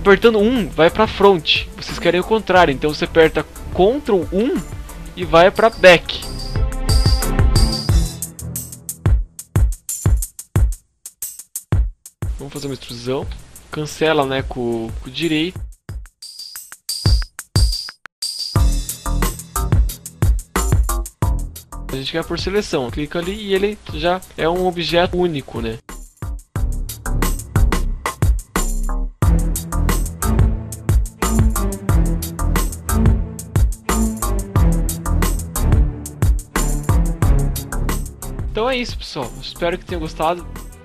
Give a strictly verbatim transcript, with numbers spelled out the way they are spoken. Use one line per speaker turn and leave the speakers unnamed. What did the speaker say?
apertando um vai pra front. Vocês querem o contrário, então você aperta control um e vai pra back. Vamos fazer uma extrusão. Cancela, né, com, com o direito. A gente quer por seleção. Clica ali e ele já é um objeto único, né? Então é isso, pessoal. Espero que tenham gostado.